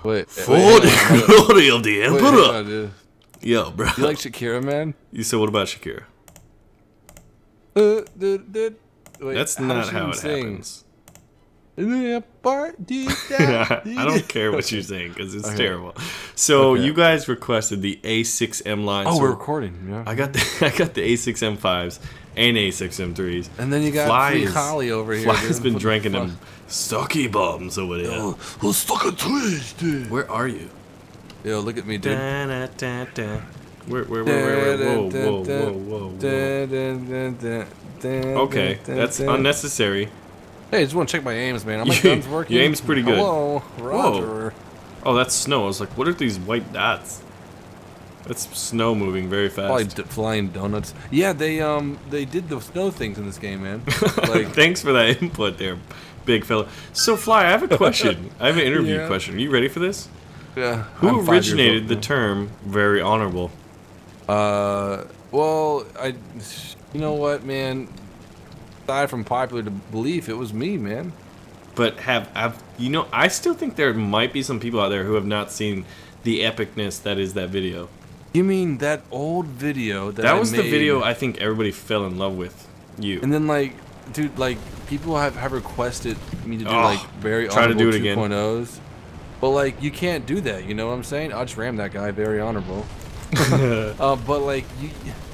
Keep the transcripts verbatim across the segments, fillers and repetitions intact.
Wait, For wait, the glory of the wait, Emperor. hang on, dude. Yo, bro. You like Shakira, man? You said what about Shakira? Uh, dude, dude. Wait, That's how not does she how even it sing? happens. I I don't care what you're saying because it's Okay. terrible. So Okay. you guys requested the A six M line. Oh, so we're recording. Yeah. I got the I got the A six M fives and A six M threes. And then you got Fly Free is- Holly over here. Fly's dude. been What the drinking fuck? them sucky bombs over there. Oh, who's fucking twisted? Where are you? Yo, look at me, dude. Da, da, da, da. Where, where, where, where, where? Whoa, whoa, whoa, whoa, whoa. Okay, that's unnecessary. Hey, I just want to check my aims, man. Are my You- guns working? your aim's pretty good. Hello, Roger. Oh, that's snow. I was like, what are these white dots? That's snow moving very Probably fast. d flying donuts. Yeah, they um they did the snow things in this game, man. Like, Thanks for that input there, big fella. So, Fly, I have a question. I have an interview Yeah. question. Are you ready for this? yeah. Who I'm five years originated old, the man. term "very honorable"? Uh, well, I, you know what, man. Aside from popular belief, it was me, man. But have, have you know? I still think there might be some people out there who have not seen the epicness that is that video. You mean that old video that That I was the made, video I think everybody fell in love with. You. And then, like, dude, like, people have, have requested me to do, Oh, like, very try to do honorable it again. two point ohs. But, like, you can't do that, you know what I'm saying? I'll just ram that guy, very honorable. uh, but, like, you...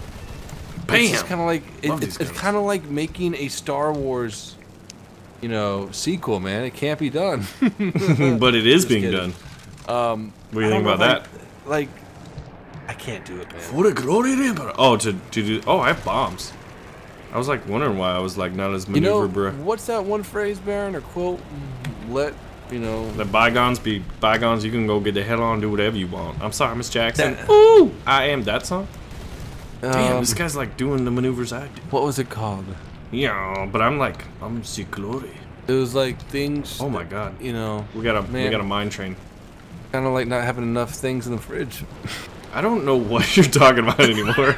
It's just Bam! kind of like... It, Love it's these it's guns. kind of like making a Star Wars, you know, sequel, man. It can't be done. But it is Just being kidding. done. Um, What do you I think don't about know that? if I- Like, I can't do it, man. For the glory of the Emperor. Oh, to, to do. Oh, I have bombs. I was like wondering why I was like not as You know, maneuverable. what's that one phrase, Baron, or quote? Let, you know... Let bygones be bygones. You can go get the hell on and do whatever you want. I'm sorry, Miss Jackson. That- Ooh, I am that song. Damn, um, this guy's like doing the maneuvers I do. what was it called? Yeah, but I'm like, I'm the glory. It was like things... Oh my god. You know, We got a we Man. got a mine train. kind of like not having enough things in the fridge. I don't know what you're talking about anymore.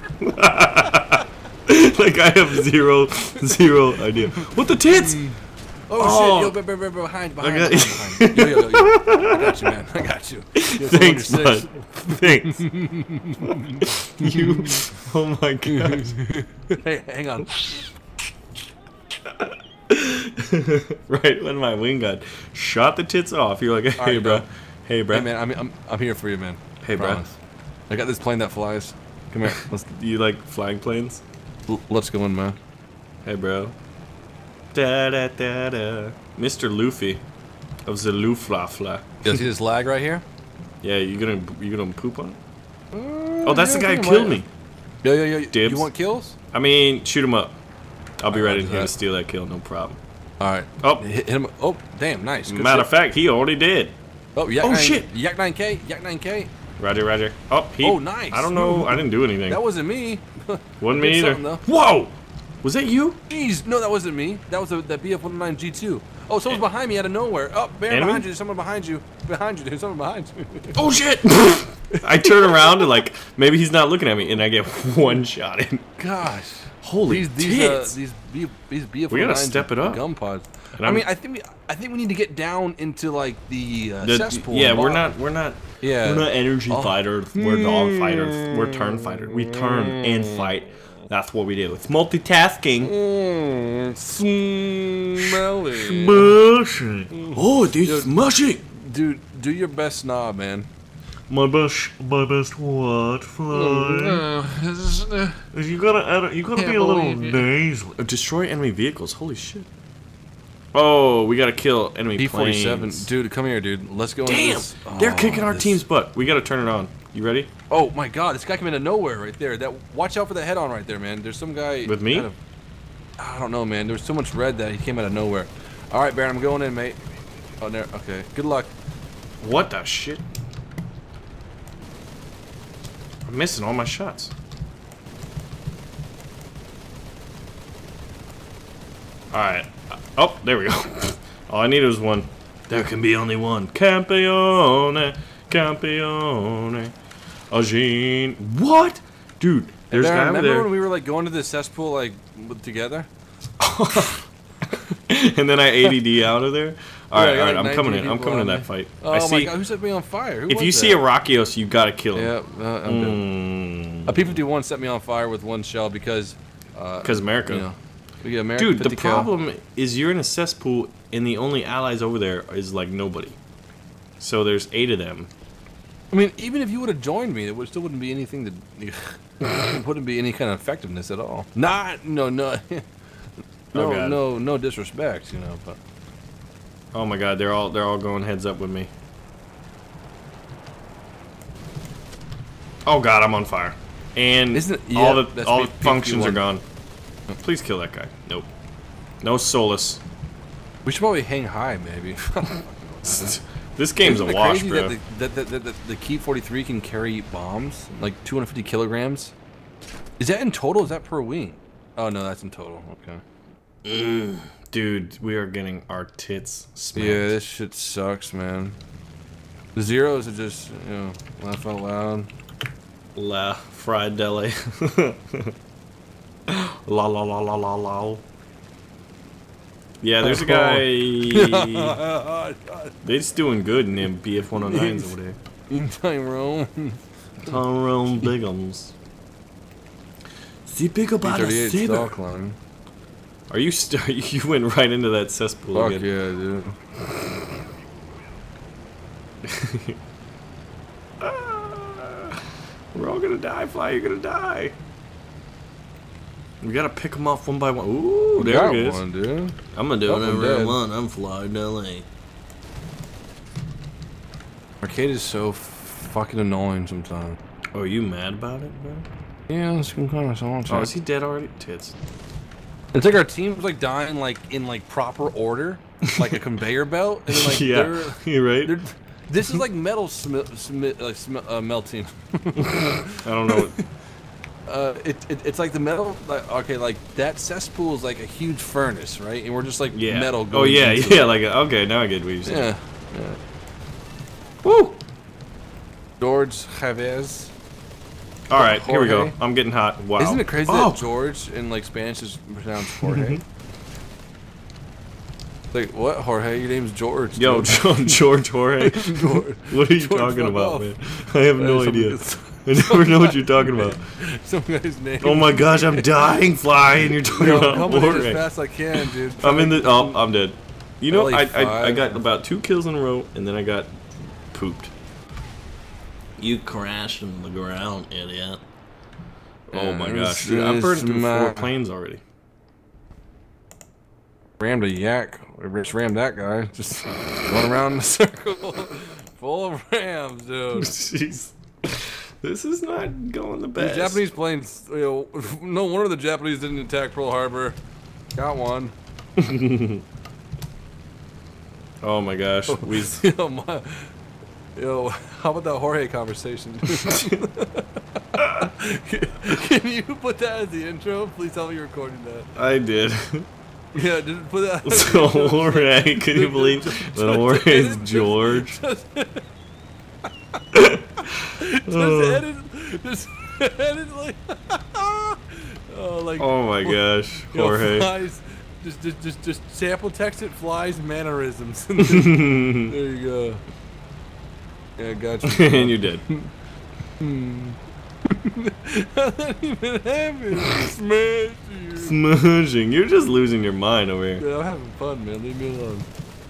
Like I have zero zero idea. What the tits? Oh, Oh. shit! Yo, b- b- b- behind, behind, Okay. behind, behind. Yo, yo, yo, yo. I got you, man. I got you. Yo, Thanks, two bud. hundred six. Thanks. You. Oh my gosh. Hey, hang on. Right when my wing gun shot the tits off, you're like, hey, Alright, bro. bro. Hey, bro. Hey, man, I'm, I'm, I'm here for you, man. Hey, bro. Promise. I got this plane that flies. Come here. Let's, Do you like flying planes? l- let's go in, man. Hey, bro. Da da da da. Mister Luffy of the Luftwaffe. You see this lag right here? Yeah, you gonna you gonna poop on it? Uh, Oh, that's yeah, the guy I who think I killed might. me. Yo, yo, yo. Dibs. You want kills? I mean, shoot him up. I'll be I right roger in here to that. steal that kill, no problem. All right. Oh. hit, hit him. Oh, damn, nice. Good Matter of shit. fact, he already did. Oh, Yak Oh, nine, shit. Yak nine K. Yak nine K. Roger, Roger. Oh, he. Oh, nice. I don't know. I didn't do anything. That wasn't me. Wasn't me Did either. something, though. Whoa! Was that you? Jeez, no, that wasn't me. That was a, that B F one oh nine G two. Oh, someone's behind me out of nowhere. Oh, Baron, Enemy? behind you. Someone behind you. Behind you. There's someone behind you. Oh shit! I turn around and like maybe he's not looking at me, and I get one shot in. Gosh. Holy These these uh, tits! these B, these B F We one oh gotta nines step it up. gun pods. And I I'm- mean, I think we I think we need to get down into like the, uh, The- cesspool. yeah, and we're bottom. not. We're not. Yeah. We're not energy Oh. fighters. We're dog fighters. We're turn fighters. We turn and fight. That's what we do. It's multitasking. Mm, smelly. Smashing. Oh, it is Dude. smashing. Dude, do your best snob, man. My best, my best what? Fly. You gotta, add, you gotta Can't be a little believe it. nasal. Destroy enemy vehicles. Holy shit. Oh, we gotta kill enemy P forty-seven. planes. Dude, come here, dude. Let's go into Damn, this. they're Oh, kicking our this- team's butt. We gotta turn it on. You ready? Oh my god, this guy came out of nowhere right there. That watch out for the head on right there, man. There's some guy With me? kind of- I don't know, man. There was so much red that he came out of nowhere. All right, Baron, I'm going in, mate. Oh, there. Okay. Good luck. What the shit? I'm missing all my shots. Alright. Oh, there we go. All I needed was one. There can be only one. Campione. Campione. Agene. What? Dude, there's a Baron, guy over remember there. when we were like going to the cesspool like with- together? And then I A D D out of there. All right, Yeah, all right. like I'm coming in. nineteen I'm coming in people that on fight. Oh I my see. god, who set me on fire? Who If was you that? see a Rakios, you gotta kill him. Yeah, uh, I'm dead. Mm. A P fifty-one set me on fire with one shell because. Because uh, America. You know, we get America. Dude, the fifty cal. problem is you're in a cesspool, and the only allies over there is like nobody. So there's eight of them. I mean, even if you would have joined me, it would still wouldn't be anything to. It wouldn't be any kind of effectiveness at all. Not no no. No, God. no, no disrespect, you know, but Oh my god, they're all they're all going heads up with me. Oh god, I'm on fire. And Isn't it- all yeah, the that's all the P- functions are P gone. Please kill that guy. Nope. No Solus. we should probably hang high, maybe. This game's Isn't a it wash, crazy bro. That the, that, that, that the Key forty-three can carry bombs, like two hundred fifty kilograms. Is that in total? Is that per wing? Oh no, that's in total. Okay. Mm, dude, we are getting our tits smacked. Yeah, this shit sucks, man. The zeros are just, you know, laugh out loud. La fried deli. La la la la la la. Yeah, there's a guy. They're just doing good in them B F one oh nines over there. Tyrone. Tyrone Biggums. See big B about a thirty-eight saber. stalk line. Are you st you went right into that cesspool Fuck again? yeah, dude. Ah, we're all gonna die, Fly. You're gonna die. We gotta pick them off one by one. Ooh, there Got it is. one, dude. I'm gonna do Oh, I'm whatever I dead. want. I'm Fly Deli. Arcade is so fucking annoying sometimes. Oh, are you mad about it, bro? Yeah, it's kind of so. Oh, is he dead already? Tits. It's like our team's like dying like in like proper order, like a conveyor belt. And then, like, Yeah, they're, you're right. they're, this is like metal smi smi like sm uh, melting. I don't know. Uh, it, it it's like the metal. Like, okay, like that cesspool is like a huge furnace, right? And we're just like Yeah. metal. Oh Going yeah, into yeah. it. Like okay, now I get what you're saying. Yeah. yeah. Woo! George Chavez. All right, here we go. Jorge. I'm getting hot. Wow. Isn't it crazy Oh! that George in like Spanish is pronounced Jorge? Like what, Jorge? Your name's George. Yo, dude. Jo- George Jorge. George. What are you George, talking fuck about, off. man? I have no Some- idea. I never know what you're talking about. Some guy's name. Oh my gosh, I'm dying, Fly, and you're talking Yo, about I'm coming in as Jorge. fast as I can, dude. I'm in the. Oh, I'm dead. You know, I, I I five. got about two kills in a row, and then I got pooped. You crashed in the ground, idiot. Oh my Yeah, gosh, this dude, I'm is burning through my- four planes already. Rammed a yak. We just rammed that guy. Just going around in a circle. Full of rams, dude. Jeez. This is not going the These best. Japanese planes, you know, no wonder the Japanese didn't attack Pearl Harbor. Got one. Oh my gosh, we. Yo, my, yo, how about that Jorge conversation? Can you put that as the intro? Please tell me you're recording that. I did. Yeah, just put that. as the So intro. Jorge, can you believe that Jorge is George? Just Oh. edit, just edit like, oh, like. Oh my gosh, you know, Jorge. flies, just, just, just, just sample text it. Flies mannerisms. There you go. Yeah, gotcha. And you did. How that even happen? Smash you. Smudging. You're just losing your mind over here. Yeah, I'm having fun, man. Leave me alone.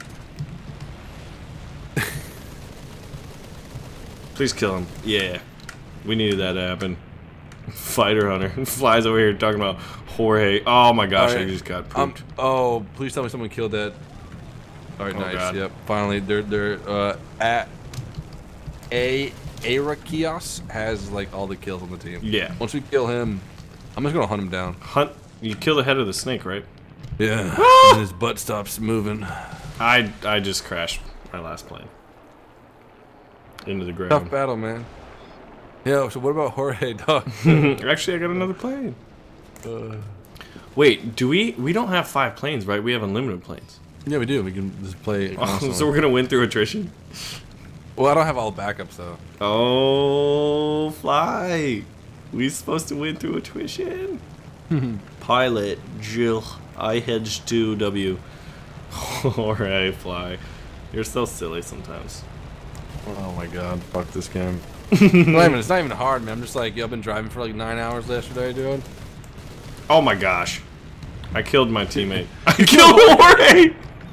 Please kill him. Yeah. We needed that to happen. Fighter Hunter flies over here talking about Jorge. Oh my gosh, Alright, I just got Um, pooped. oh, please tell me someone killed that. All right, Oh, nice. God. Yep. Finally, they're they're uh, at a Arakios has like all the kills on the team. Yeah. Once we kill him, I'm just gonna hunt him down. Hunt. You kill the head of the snake, right? Yeah. And his butt stops moving. I I just crashed my last plane into the Tough ground. battle, man. Yeah. So what about Jorge, dog? Actually, I got another plane. uh, Wait, do we? We don't have five planes, right? We have unlimited planes. yeah, we do. We can just play. Oh, constantly. so we're gonna win through attrition? Well, I don't have all the backups though. Oh, Fly. We supposed to win through attrition. Pilot Jill I hedge two W. Alright, Fly. You're so silly sometimes. Oh my god, fuck this game. Not even, it's not even hard, man. I'm just like, yo, I've been driving for like nine hours yesterday, dude. Oh my gosh. I killed my teammate. I killed Jorge!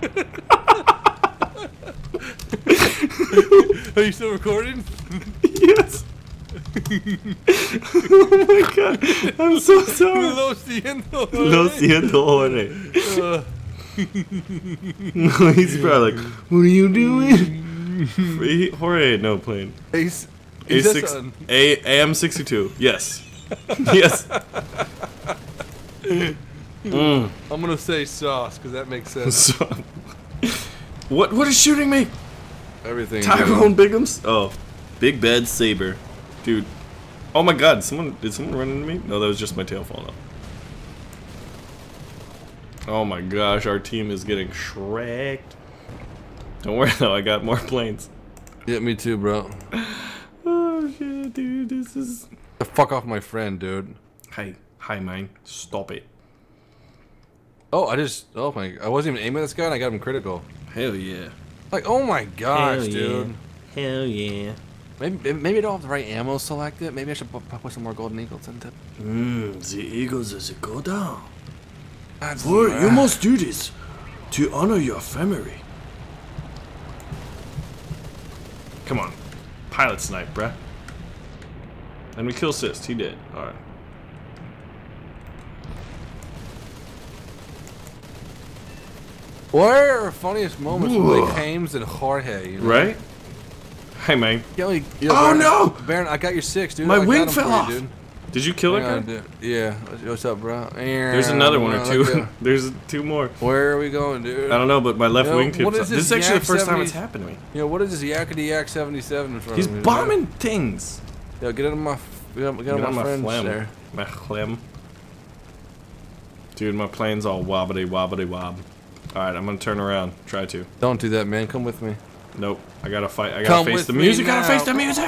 Are you still recording? Yes. Oh my god. I'm so sorry. Lo siento. Lo siento, Jorge. Uh, No, he's probably like, what are you doing? He- Jorge ain't no plane. Ace. A six, A A M sixty-two. Yes. Yes. Mm. I'm gonna say sauce because that makes sense. So, what what is shooting me? Everything. Tyrone Biggums? Oh, Big Bad Saber, dude. Oh my God! Someone did someone run into me? No, that was just my tail falling off. Oh my gosh, our team is getting shreked. Don't worry though, I got more planes. Yeah, me too, bro. Oh shit, dude, this is. The fuck off my friend, dude. Hey, hi, man. Stop it. Oh, I just. Oh my. I wasn't even aiming at this guy and I got him critical. Hell yeah. Like, oh my gosh, Hell yeah. dude. Hell yeah. Maybe maybe I don't have the right ammo selected. Maybe I should put, put some more golden eagles into it. Mmm, the eagles as it go down. That's For uh, you must do this to honor your family. Come on. Pilot snipe, bruh. And we kill Sist. He did. Alright. What are our funniest moments with Ooh. like Hames and Jorge? You know? Right? Hey, man. Yeah, like, yeah, Oh, Baron, no! Baron, I got your six, dude. My I got wing him fell for you, off. dude. Did you kill Hang that on, guy? dude. Yeah. What's up, bro? There's another one or two. Okay. There's two more. Where are we going, dude? I don't know, but my left Yo, wing what tips is off. this This is actually Yak the first time it's seventy happened to me. Yeah, what is this Yakety Yak seventy-seven in front He's of me? bombing things. Yo, get out of my, get out, get out Get of on my, my friends phlegm. there. My phlegm. Dude, my plane's all wobbly wobbly wob. Alright, I'm gonna turn around. Try to. Don't do that, man. Come with me. Nope. I gotta fight. I gotta Come face with the me music. now. Gotta face the music.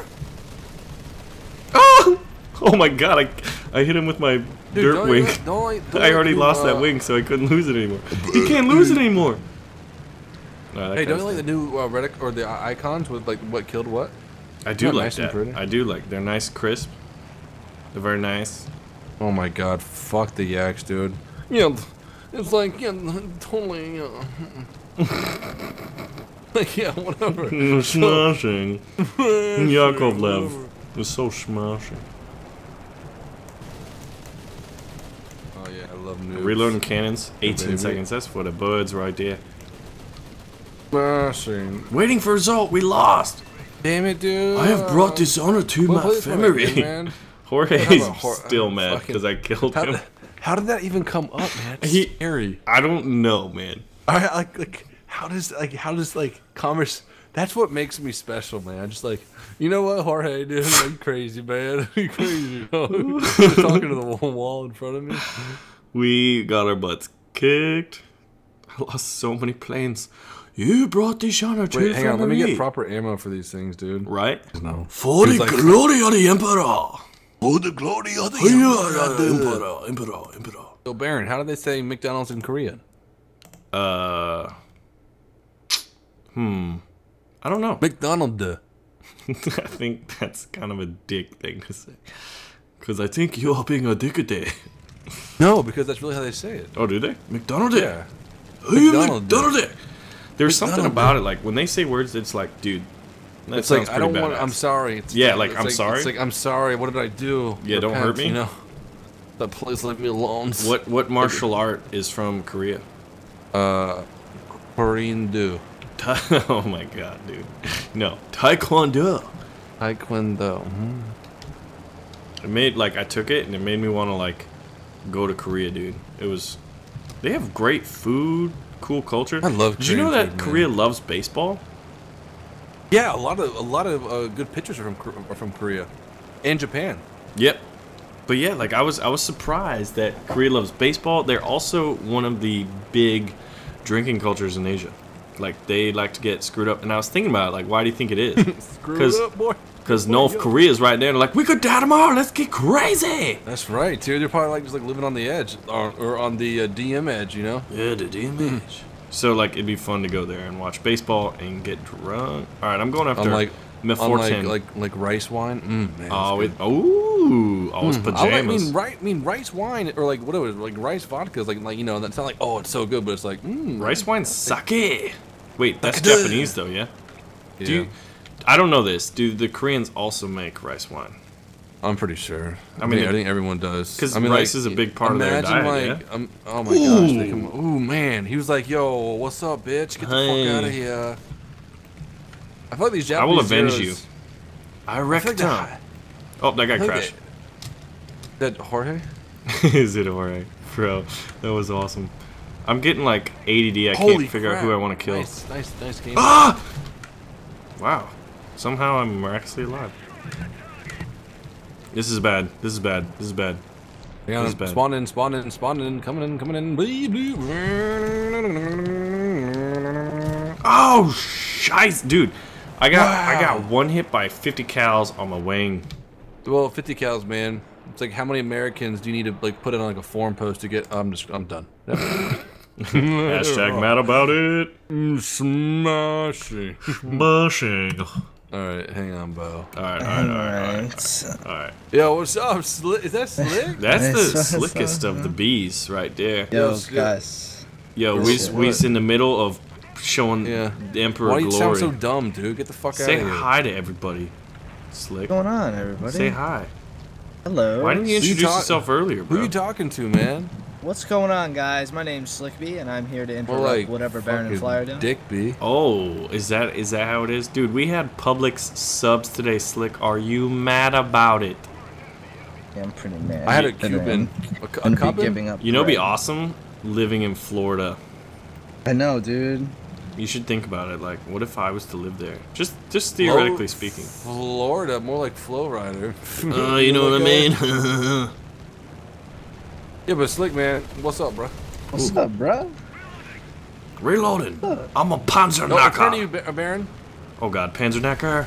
Oh! Oh my god! I, I hit him with my Dude, dirt don't wing. let- don't let- don't I let already you, lost uh, that wing, so I couldn't lose it anymore. He can't lose it anymore. No, that Hey, don't guy's you like the dead. new uh, Reddit or the i- icons with like what killed what? I do They're like nice and that. pretty. I do like. They're nice, crisp. They're very nice. Oh my god, fuck the yaks, dude. Yeah, it's like yeah, totally. Uh, like yeah, whatever. Smashing. Yakovlev is so smashing. Oh yeah, I love noobs. Reloading cannons, eighteen baby. seconds. That's for the birds right there. Smashing. Waiting for result. We lost. Damn it, dude. I have brought dishonor to Well, my play this one family. again, man. Jorge's How about Hor- still mad fucking- because I killed How, him. did- how did that even come up, man? It's He- scary. I don't know, man. I like like how does like how does like commerce? That's what makes me special, man. Just like you know what, Jorge, dude, you crazy, man. You crazy. Bro. Just talking to the wall wall in front of me. We got our butts kicked. I lost so many planes. You brought dishonor to Wait, the hang on. Let me family. get proper ammo for these things, dude. Right? No. For He's the like- glory of the emperor. For the glory of the Emperor, emperor. emperor, emperor, emperor. So Baron, how do they say McDonald's in Korean? Uh. Hmm. I don't know. McDonald. I think that's kind of a dick thing to say. Because I think you are being a dickity. No, because that's really how they say it. Oh, do they? McDonald. Yeah. Hey, McDonald. McDonald. There's something McDonald. about it, like when they say words, it's like, dude, that It's sounds like I don't pretty want. badass. I'm sorry. It's Yeah, like, it's I'm sorry? It's like I'm sorry. What did I do? Yeah, don't hurt me. You know. But please leave me alone. What what martial art is from Korea? Uh, Korean do. Ta- oh my god, dude. No, Taekwondo. Taekwondo. Mhm. It made like I took it and it made me want to like go to Korea, dude. It was. They have great food, cool culture. I love Did you know Korean that food, man. Korea loves baseball? Yeah, a lot of a lot of uh, good pictures are from Kor- are from Korea, and Japan. Yep. But yeah, like I was I was surprised that Korea loves baseball. They're also one of the big drinking cultures in Asia. Like they like to get screwed up. And I was thinking about it, like why do you think it is? Screw Because it up, boy. because North Korea's right there. They're like, we could die tomorrow. Let's get crazy. That's right, dude. They're probably like just like living on the edge or, or on the uh, D M edge, you know. Yeah, the D M H. So like it'd be fun to go there and watch baseball and get drunk. All right, I'm going after Unlike, Mefortin. like, like like rice wine. Mm, man, Oh, it's it, good. ooh, oh, it's Mm, I, like, I pajamas. mean, right? I mean, rice wine or like what it was like rice vodka is like like you know that's not like oh it's so good, but it's like mm, Rice wine sake. Wait, that's Sake. Japanese though, yeah? Yeah, Do you, I don't know this. Do the Koreans also make rice wine? I'm pretty sure. I I mean, mean, it- I think everyone does. 'cause I mean, rice like, is a big part of their imagine, diet, Like, yeah? um, oh my gosh! They come, ooh man, he was like, "Yo, what's up, bitch? Get the Hey. fuck out of here!" I feel like these I Japanese will avenge zeros- you. I I feel reckon. like that, Oh, that guy I feel like crashed. that, that Jorge. Is it alright? Bro, that was awesome. I'm getting like A D D. I Holy can't figure out who crap. I want to kill. Nice, nice, nice game. Ah! Wow. Somehow I'm miraculously alive. This is bad. This is bad. This is bad. Hang on, This is bad. spawn in, spawn in, spawn in, coming in, coming in. Bleep, bleep. Oh, shice, dude. I got I got Wow. one hit by fifty cows on my wing. Well, fifty cows, man. It's like how many Americans do you need to like put it on like a forum post to get? I'm just, I'm done. Hashtag mad about it. Smashing. Bushing. All right, hang on, Bo. All right, all right, all right, all right. Alright. All right. Yo, what's up? Sli- is that slick? That's Nice, the nice, slickest of nice. the bees right there. Yo, Yes, yeah. guys. Yo, Yes, we sir. we's in the middle of showing Yeah. the Emperor Why do you glory. sound so dumb, dude? Get the fuck Say out of here. hi to everybody. Slick. What's going on, everybody? Say hi. Hello. Why didn't you Who you introduce talk- yourself earlier, Who bro? you talking to, man? What's going on, guys? My name's Slickby, and I'm here to More interrupt like whatever Baron and fucking Flyer are doing. Dick B. Oh, is that is that how it is, dude? We had Publix subs today, Slick. Are you mad about it? Yeah, I'm pretty mad. I had a And then Cuban. A, I'm cu- a gonna be Cuban? giving up. You know, it'd be bread. awesome living in Florida. I know, dude. You should think about it. Like, what if I was to live there? Just, just theoretically Flo- speaking. Florida, more like Flow Rider. Uh, you know what I Like, uh, mean? Yeah, but Slick, man, what's up, bro? What's up, bro? Reloading. I'm a Panzer No, in front of Knacker. you, Ba- Baron. Oh God, Panzer Knacker.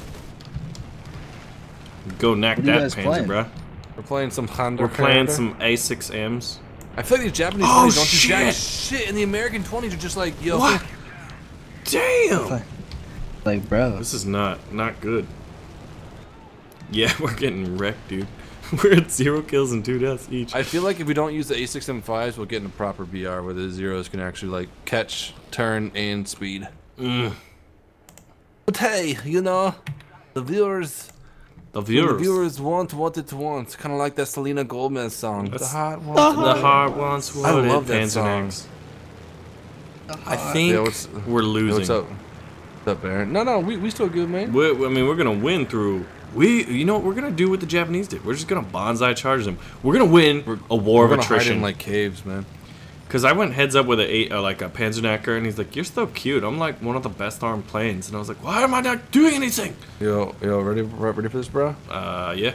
Go knack What are you that guys Panzer, playing? bruh. We're playing some Honda. We're playing Honda. some A six M's. I feel like these Japanese Oh, twenties don't do jack shit. shit, and the American twenties are just like, yo. What? Damn. Like, bro. This is not not good. Yeah, we're getting wrecked, dude. We're at zero kills and two deaths each. I feel like if we don't use the A six M fives, we'll get in a proper B R where the zeros can actually like catch, turn, and speed. Mm. But hey, you know, the viewers, The the viewers. viewers want what it wants, kind of like that Selena Gomez song. The That's- heart wants. The what it heart wants what I it love that Panzer song. Knacks. I think Yeah, what's- we're Hey, losing. what's up? What's up, Baron? No, no, we we still good, man. we I mean, we're gonna win through. We, you know, what we're gonna do what the Japanese did. We're just gonna bonsai charge them. We're gonna win We're- a war We're of gonna hide attrition. in like caves, man. Cause I went heads up with a eight, uh, like a Panzerknacker, and he's like, "You're so cute. I'm like one of the best armed planes." And I was like, "Why am I not doing anything?" Yo, yo, ready, ready for this, bro? Uh, yeah.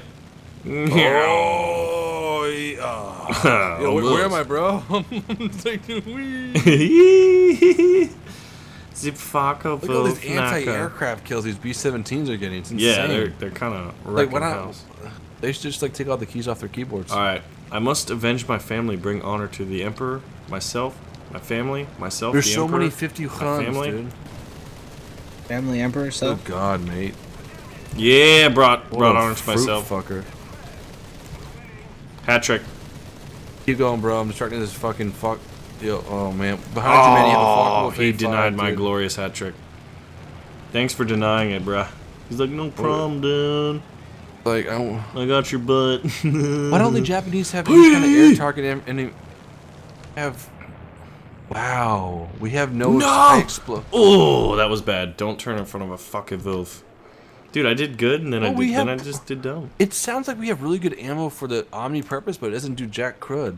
Oh, yeah. Yo, where, where am I, bro? Take the wheel. Zip fuck up. Look at all these anti-aircraft kills these B seventeens are getting. It's insane. Yeah, they're they're kind of like wrecking why not? house. They should just like take all the keys off their keyboards. All right, I must avenge my family, bring honor to the emperor, myself, my family, myself. There's the so emperor, many fifty my Huns, family. dude. Family Emperor Oh stuff. God, mate. Yeah, brought What brought a honor to fruit myself. fucker. Hat trick. Keep going, bro. I'm distracting this fucking fuck. Yo, oh man. Behind you, man. You have a Oh, fuckable he fade denied five, my dude. glorious hat trick. Thanks for denying it, bruh. He's like, no problem, dude. Like, I don't. I got your butt. Why don't the Japanese have any kind of air target and, and they have? Wow, we have no, No! high explo- Oh, that was bad. Don't turn in front of a fucking wolf. Dude, I did good, and then I Oh, did, we then I have- just did dumb. It sounds like we have really good ammo for the Omni purpose, but it doesn't do jack crud.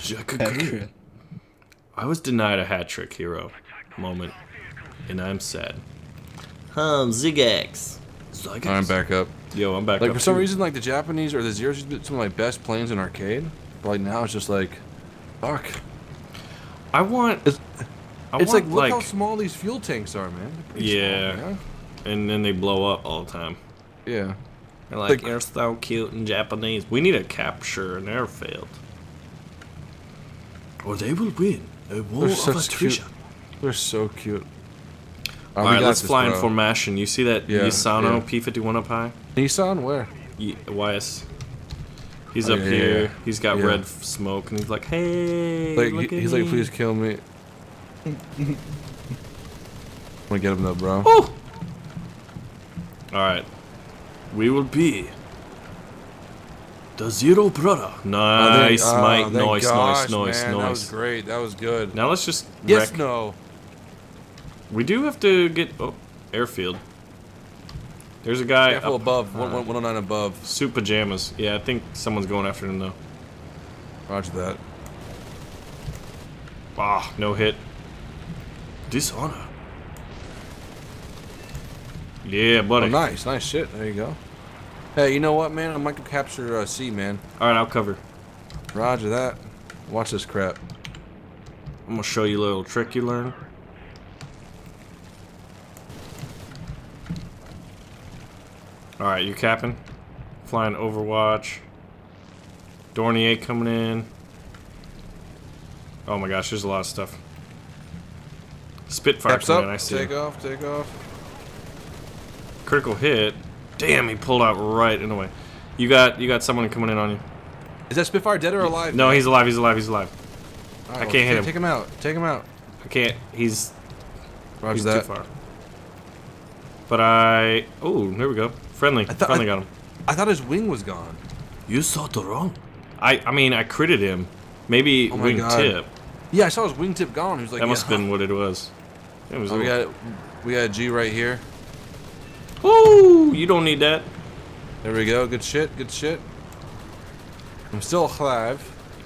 I was denied a hat trick hero moment, and I'm sad. Um, Zigax. Zigax. I'm back up. Yo, I'm back Like up for some too. reason, like the Japanese or the Zeros used to be some of my best planes in arcade. But like now it's just like, fuck. I want. It's, I it's like want, look like, how small these fuel tanks are, man. They're pretty Yeah. small, and then they blow up all the time. yeah. Yeah. They're like, Like- you're so cute in Japanese. We need to capture an airfield. Or they will win a war They're of such attrition. They're so cute. Oh, All we right, got let's this, fly in bro. formation. You see that Yeah, Yasano yeah. P fifty-one up high? Nissan, where? Y Y S. He's Oh, up yeah, yeah, here. yeah. He's got Yeah. red f- smoke, and he's like, "Hey, Like look he- at he's me." like, please kill me. I'm gonna get him though, bro. Woo! All right, we will be the Zero Brother. Nice, Oh, mate. thank Nice, gosh, nice, nice, man. That was nice. great. That was good. Now let's just Yes, wreck. no. We do have to get oh airfield. There's a guy Careful up, above. uh, one- one- one oh nine above. suit pajamas. Yeah, I think someone's going after him though. Roger that. Ah, no hit. Dishonor. Yeah, buddy. Oh, nice, nice shit. There you go. Hey, you know what, man? I might go capture uh, C, man. All right, I'll cover. Roger that. Watch this crap. I'm gonna show you a little trick you learned. All right, you capping? Flying Overwatch. Dornier coming in. Oh my gosh, there's a lot of stuff. Spitfire Caps coming up. in, I see. Take him. off. Take off. Critical hit. Damn, he pulled out right in the way. You got you got someone coming in on you. Is that Spitfire dead or alive? No, he's alive. He's alive. He's alive. All I well, can't hit take- him. Take him out. Take him out. I can't. He's Roger he's that. too far. But I. Oh, there we go. Friendly. I thought- Friendly I- got him. I thought his wing was gone. You saw the wrong. I I mean I critted him. Maybe Oh my wing God. tip. Yeah, I saw his wingtip gone. He was like, That must have yeah. been what it was. It was. Oh, a we little- got, we got a G right here. Ooh, you don't need that. There we go. Good shit. Good shit. I'm still alive.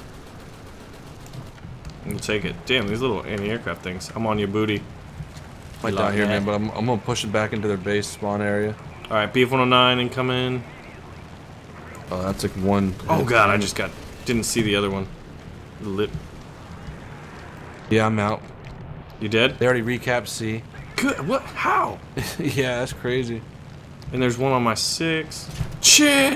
We'll take it. Damn, these little anti-aircraft things. I'm on your booty. Might You die like here, that? man, but I'm, I'm gonna push it back into their base spawn area. All right, B F one oh nine incoming. Oh, that's like one. Oh god, I just got didn't see the other one. The lip. Yeah, I'm out. You dead? They already recapped C. Good. What? How? Yeah, that's crazy. And there's one on my six. Shit.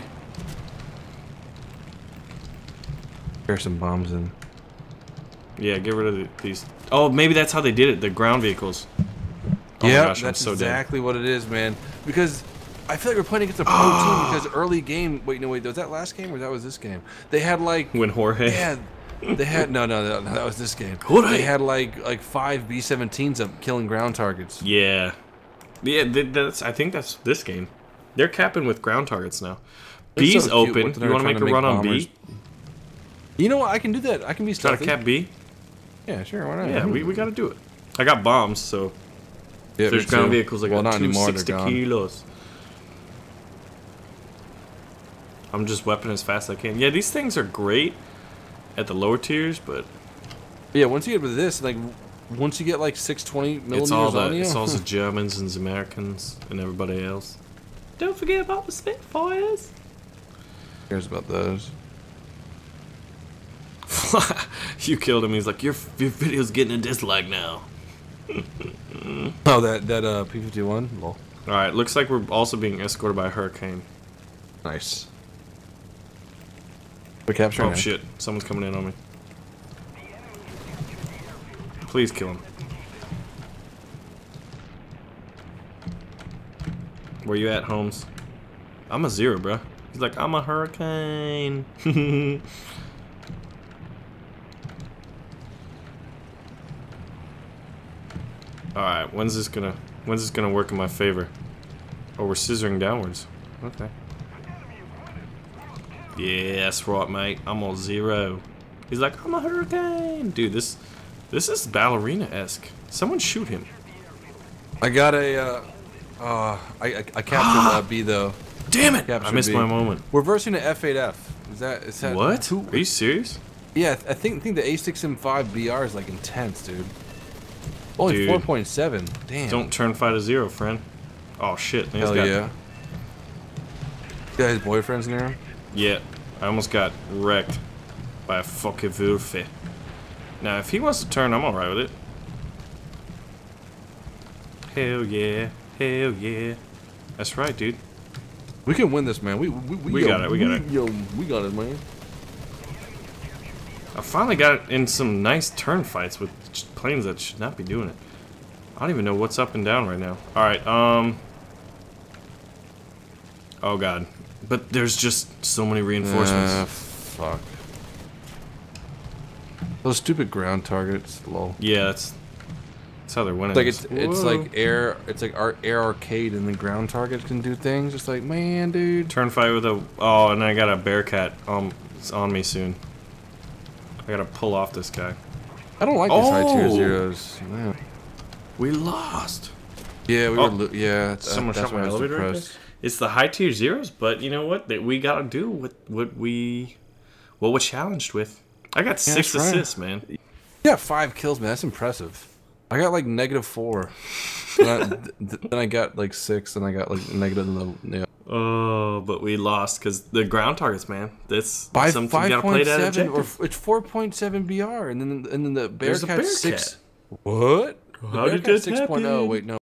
There's some bombs in. Yeah, get rid of the, these. Oh, maybe that's how they did it. The ground vehicles. Oh Yeah, my gosh, I'm that's so exactly what it is, man. Because I feel like we're playing against a pro Ah. team because early game. Wait, no, wait. Was that last game or that was this game? They had like. dead. When Jorge. Yeah, they had no, no, no, no. That was this game. Jorge. They had like like five B seventeens up killing ground targets. Yeah. Yeah, th- that's. I think that's this game. They're capping with ground targets now. It's B's so cute open. what they're You want to trying make to a make run on bombers. B? You know what? I can do that. I can be Try to stealthy. cap B? Yeah, sure. Why not? Yeah, we, we got to do it. I got bombs, so Yeah, if there's me ground too. vehicles. I Well, got not two anymore. They're sixty gone. kilos. I'm just weapon as fast as I can. Yeah, these things are great at the lower tiers, but Yeah, once you get with this, like, once you get like six twenty millimeters it's all the on you, it's all the Germans and the Americans and everybody else. Don't forget about the Spitfires. who cares about those? You killed him. He's like, your your video's getting a dislike now. Oh, that that uh P fifty-one. Well, All right, looks like we're also being escorted by a hurricane. nice. We capture. Oh shit! Someone's coming in on me. Please kill him. Where you at, Holmes? I'm a zero, bro. He's like, I'm a hurricane. All right, when's this gonna when's this gonna work in my favor? Oh, we're scissoring downwards. Okay. Yeah, that's right, mate. I'm on zero. He's like, I'm a hurricane, dude. This this is ballerina-esque. Someone shoot him. I got a. Uh, uh, I I, I captured uh, B though. Damn it! I Capture missed B. my moment. We're versing the F eight F. Is that is that What? Who, Are you serious? yeah, I think I think the A six M five B R is like intense, dude. Only Dude. four point seven. Damn. Don't turn five to zero, friend. Oh shit! He's Hell got, yeah. Got his boyfriends near him. Yeah, I almost got wrecked by a fucking Wolfe. Now, if he wants to turn, I'm alright with it. Hell yeah, hell yeah. That's right, dude. We can win this, man. We we, We yo, got it, we got it. Yo, we got it, man. I finally got in some nice turn fights with ch- planes that should not be doing it. I don't even know what's up and down right now. Alright, um... Oh god. But there's just so many reinforcements. Uh, fuck. Those stupid ground targets, lol. Yeah, that's... That's how they're winning. Like it's it's Whoa. like air it's like our air arcade and the ground targets can do things. It's like, man, dude. Turn fight with a... Oh, and I got a Bearcat um, it's on me soon. I gotta pull off this guy. I don't like these high tier Oh! zeros. Man. We lost. Yeah, we Oh. were. Lo yeah, that's, Someone that's shot why my I was elevator right depressed. there? It's the high tier zeros, but you know what? That we gotta do what what we what we're challenged with. I got Yeah, six that's right. assists, man. You got five kills, man. That's impressive. I got like negative four. then, I, th th then I got like six, and I got like negative level. Yeah. Oh, but we lost because the ground targets, man. That's By something five you gotta play point that seven, or objective. f it's four point seven B R, and then and then the There's a Bearcat Bearcat. six. What? The How did Bearcat that six point oh. happen? Wait, no.